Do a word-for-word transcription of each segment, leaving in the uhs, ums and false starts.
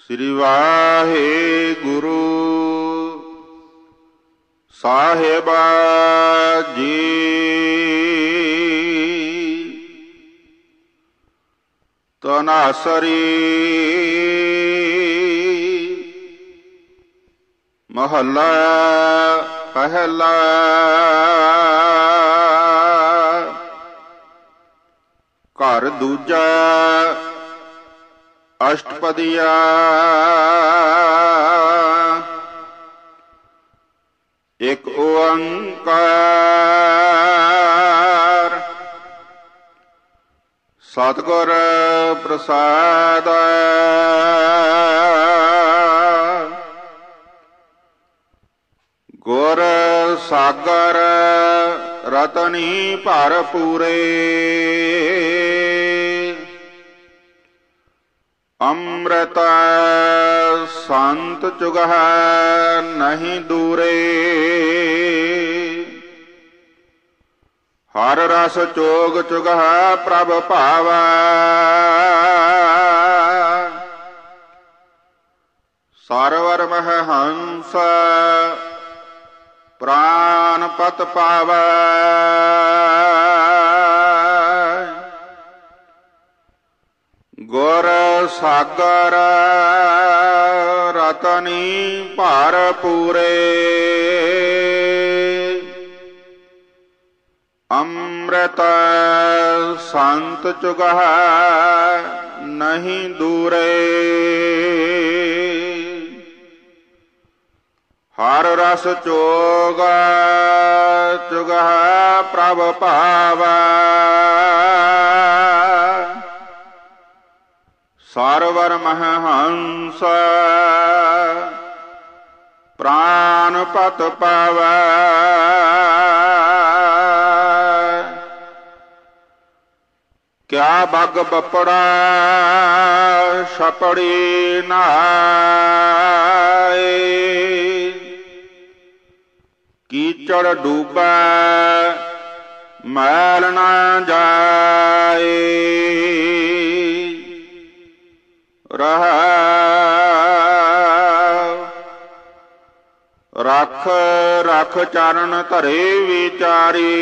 श्री वाहेगुरु साहिबा जी। तनासरी महला पहला। घर दूजा अष्टपदिया। एक ओंकार सतगुर प्रसाद। गुर सागर रतनी भरपूरे। अमृत संत चुगह नहीं दूरे। हर रस चोग चुगह प्रभ पावा। सरवर मह हंस प्राणपत पावा। गुर सागर रतनी भरपूरे। अमृत संत चुगह नहीं दूरे। हर रस चोग चुगह प्रभ पावा। सरवर मह हंस प्राणपत पावा। क्या बग बपड़ा छपड़ी नहाए। कीचड़ डूबा मैल न जाए। रहा रख रख चरण धरे विचारी।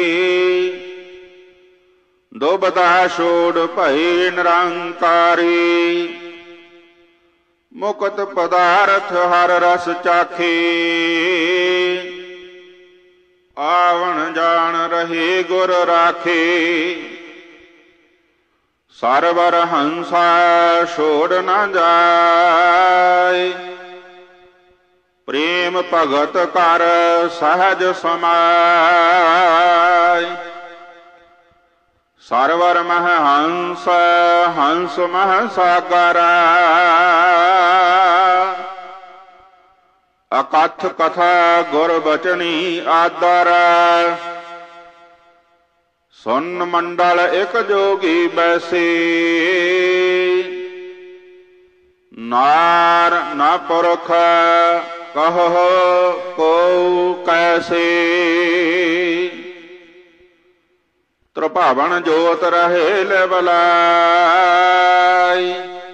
दुबदा छोड़ भय निरंकारी। मुक्त पदार्थ हर रस चाखे। आवन जान रहे गुर राखे। सरवर हंसा छोड़ न जाए। प्रेम भगत कर सहज समाय। सरवर मह हंस हंस मह सागर। अकथ कथा गुर बचनी आदर। सुन मंडल एक जोगी बैसे। नार न पुरख कहो को कैसे। त्रिभावन जोत रहे लेवलाई।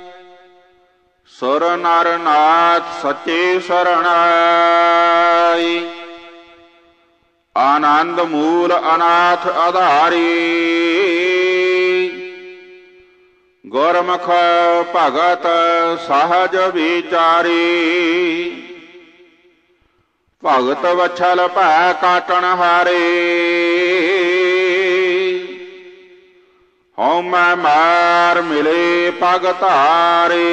सुर नर नाथ सच्चे शरणाई। आनंद मूल अनाथ आधारी। गुरमुख भगत सहज विचारी। भगत वछल भै काटन हारे। हौं मैं मार मिले पग धारे।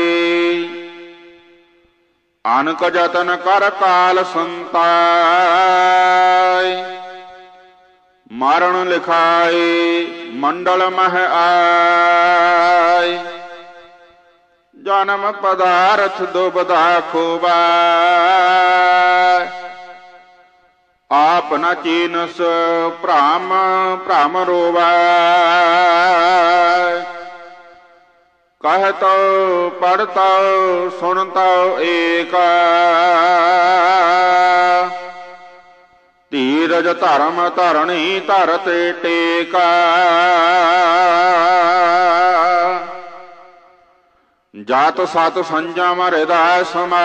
अनक जतन कर काल संताय। मारण लिखाए मंडल मह आय। जन्म पदार्थ दुबदा खोबा। आप न चीनस भ्राम भ्राम रोवा। कहतो पढ़तो सुनतो एका। धीरज धर्म धरणी धरते टेका। जात सत संजम हृदय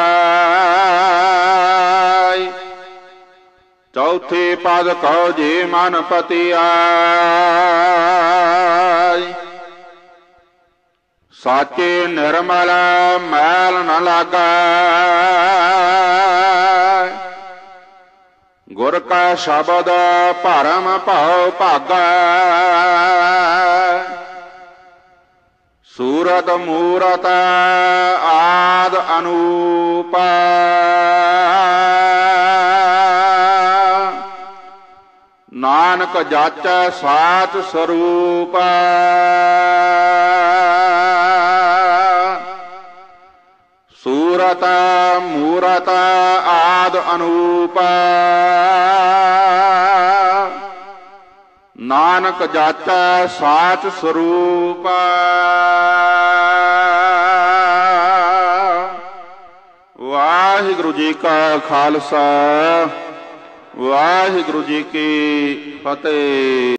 समाय। चौथे पद कहो जे मन पति आय। साचे निर्मल मैल न लागा। गुर का शब्द परम भाव भागा। सूरत मूरत आद अनूप। नानक जाचै साच स्वरूप। सूरत मूरत आद अनूप। नानक जाचै साच स्वरूप। वाहिगुरु जी का खालसा वाहिगुरु जी की फतेह।